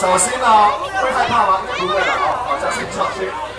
小心哦，会害怕吗？应该不会的哦，好，小心小心。